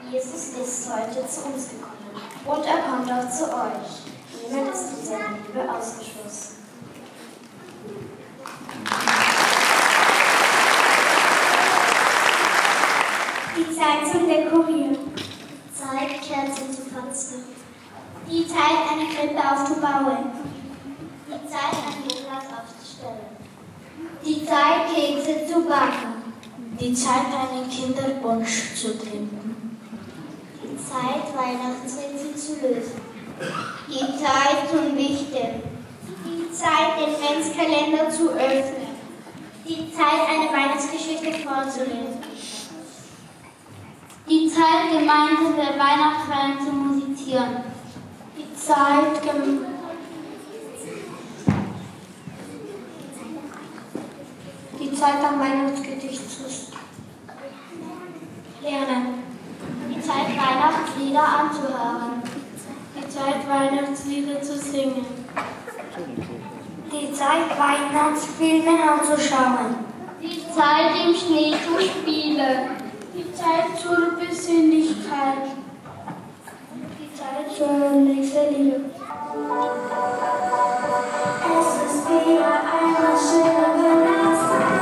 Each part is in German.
Jesus ist heute zu uns gekommen und er kommt auch zu euch. Niemand ist von seiner Liebe ausgeschlossen. Die Zeit zum Dekorieren. Zeit, Kerzen zu fassen. Die Zeit, eine Krippe aufzubauen. Die Zeit, ein Glas aufzustellen. Die Zeit, Kekse zu backen. Die Zeit, einen Kinderpunsch zu trinken. Die Zeit, Weihnachtsrätsel zu lösen. Die Zeit zum Wichteln. Die Zeit, den Adventskalender zu öffnen. Die Zeit, eine Weihnachtsgeschichte vorzulesen. Die Zeit, gemeinsam der Weihnachtsfeier zu musizieren. Die Zeit, am Weihnachtsgedicht zu lernen. Die Zeit, Weihnachtslieder anzuhören. Die Zeit, Weihnachtslieder zu singen. Die Zeit, Weihnachtsfilme anzuschauen. Die Zeit, im Schnee zu spielen. Die Zeit zur Besinnlichkeit. Die Zeit zur Nächstenliebe. Es ist wieder einmal schöne Weihnachtszeit.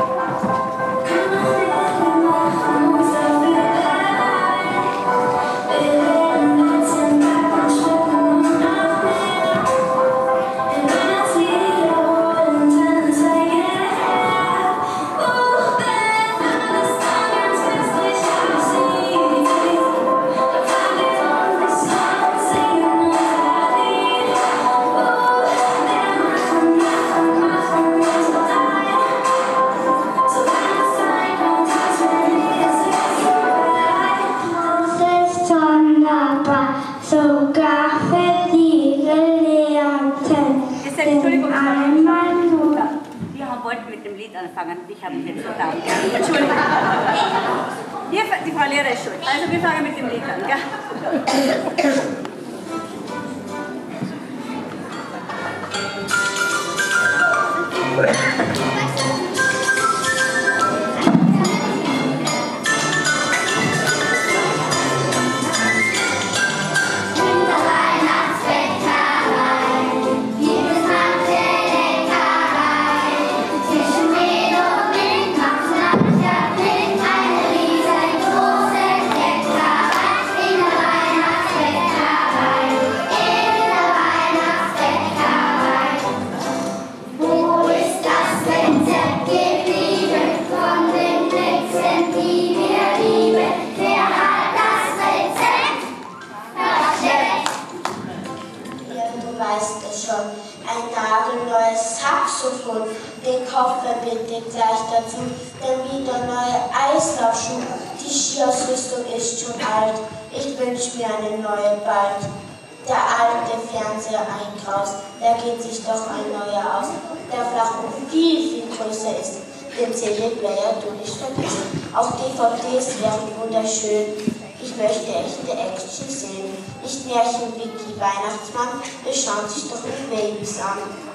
Sogar für die Gelehrten. Entschuldigung, wir wollten mit dem Lied anfangen. Ich habe mich jetzt vertan. Entschuldigung. Die Frau Lehrer ist schuld. Also wir fangen mit dem Lied an. Gell? Ein nagelneues Saxophon, den Koffer bitte gleich dazu, dann wieder neue Eislaufschuhe, die Skiausrüstung ist schon alt, ich wünsch mir eine neue bald. Der alte Fernseher eingraust, da geht sich doch ein neuer aus, der Flachmann viel größer ist, den CD-Player du nicht vergessen, auch DVDs wären wunderschön. Ich möchte echte Action sehen, nicht Märchen wie die Weihnachtsmann, es schauen sich doch nur Babys an.